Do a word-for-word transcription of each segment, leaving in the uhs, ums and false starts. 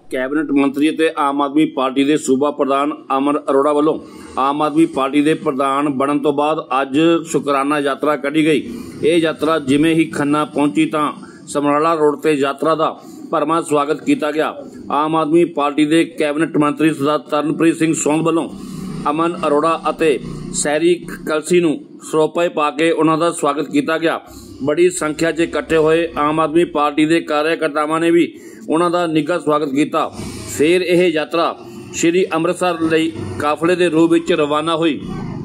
Cabinet मंत्री ते आम आदमी पार्टी के सूबा प्रधान अमन अरोड़ा वालों आम आदमी पार्टी के प्रधान बनने तो बाद अज शुकराना यात्रा कढ़ी गई। ये यात्रा जिमें ही खन्ना पहुंची तो समराला रोड ते यात्रा का भरवां स्वागत किया गया। आम आदमी पार्टी के कैबिनेट मंत्री सरदार तरनप्रीत सिंह सोंध वालों अमन अरोड़ा अते सैरी कलसी नूं सरोपे पा के उन्हां दा स्वागत किया गया। बड़ी संख्या च इकट्ठे हुए आम आदमी पार्टी के कार्यकर्तावां ने भी उन्हां दा निੱਘਾ स्वागत किया। फिर यह यात्रा श्री अमृतसर लई काफले के रूप में रवाना हुई।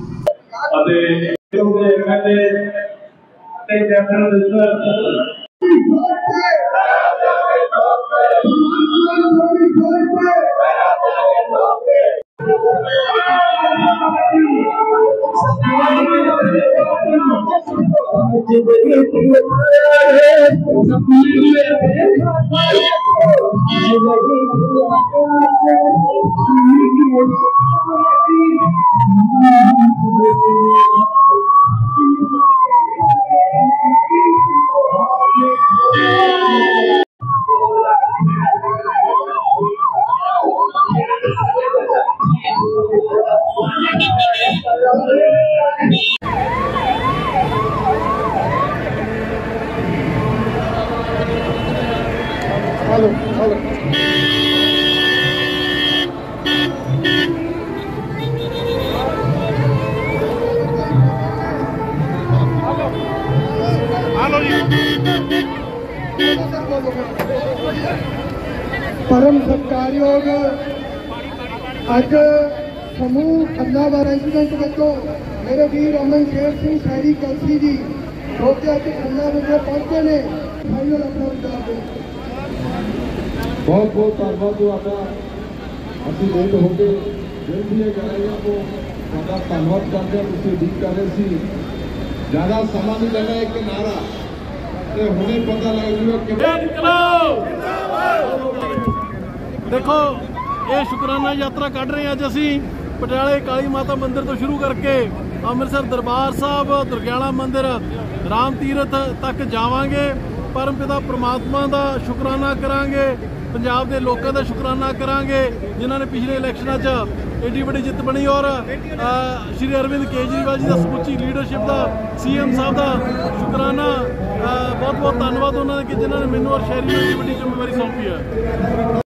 Hello, hello. परम सत्कारयोग अज समूह खन्ना दा रेजिडेंट विचों मेरे वीर अमन शेर सिंह सैरी कलसी जी जो कि अज खन्ना विच पहुंचे ने फाइनल अपना विचार दे बहुत बहुत धन्यवाद जो आपका अभी लेट हो गए जल्दी गए को बड़ा धन्यवाद करते हैं। उसे उम्मीद कर रहे थे ज़्यादा समा नहीं लगा एक नारा तो हमें पता लग गया। देखो ये शुकराना यात्रा कढ़ रहे हैं अज असी पटियाले काली माता मंदिर तो शुरू करके अमृतसर दरबार साहब दुर्गियाना मंदिर राम तीरथ तक जावांगे। परम पिता परमात्मा का शुकराना करांगे, पंजाब के लोगों का शुकराना करांगे जिन्होंने पिछले इलैक्शनां च एडी बड़ी जित बनी और श्री अरविंद केजरीवाल जी का समुची लीडरशिप का सी एम साहब का शुकराना बहुत बहुत धन्यवाद उन्होंने कि जिन्होंने मैनू और शहरी में बड़ी जिम्मेवारी सौंपी है।